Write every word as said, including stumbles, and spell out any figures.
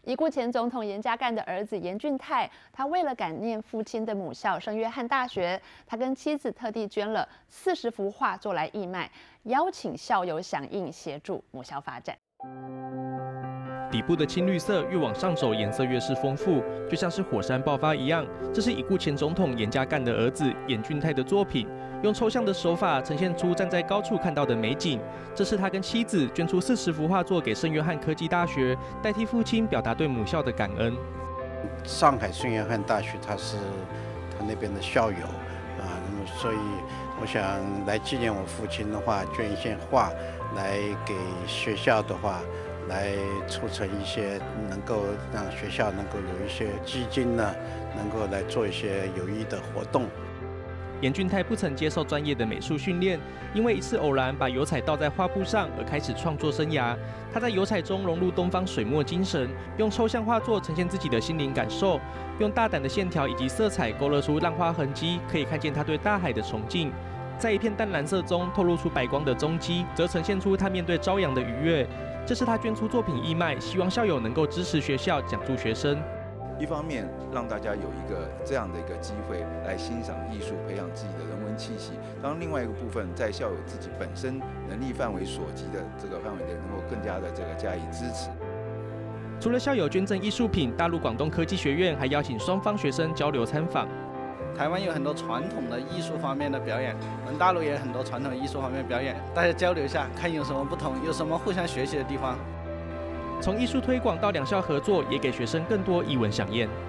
已故前总统严家淦的儿子严俊泰，他为了感念父亲的母校圣约翰大学，他跟妻子特地捐了四十幅画作来义卖，邀请校友响应协助母校发展。 底部的青绿色越往上走，颜色越是丰富，就像是火山爆发一样。这是已故前总统严家淦的儿子严俊泰的作品，用抽象的手法呈现出站在高处看到的美景。这是他跟妻子捐出四十幅画作给圣约翰科技大学，代替父亲表达对母校的感恩。 上海圣约翰大学，他是他那边的校友啊，那么所以我想来纪念我父亲的话，捐一些画来给学校的话。 来促成一些能够让学校能够有一些基金呢，能够来做一些有益的活动。 严俊泰不曾接受专业的美术训练，因为一次偶然把油彩倒在画布上而开始创作生涯。他在油彩中融入东方水墨精神，用抽象画作呈现自己的心灵感受，用大胆的线条以及色彩勾勒出浪花痕迹，可以看见他对大海的崇敬。 在一片淡蓝色中透露出白光的踪迹，则呈现出他面对朝阳的愉悦。这是他捐出作品义卖，希望校友能够支持学校，奖助学生。 一方面让大家有一个这样的一个机会来欣赏艺术，培养自己的人文气息；当然，另外一个部分，在校友自己本身能力范围所及的这个范围内，能够更加的这个加以支持。 除了校友捐赠艺术品，大陆广东科技学院还邀请双方学生交流参访。 台湾有很多传统的艺术方面的表演，我们大陆也有很多传统艺术方面的表演，大家交流一下，看有什么不同，有什么互相学习的地方。 从艺术推广到两校合作，也给学生更多艺文飨宴。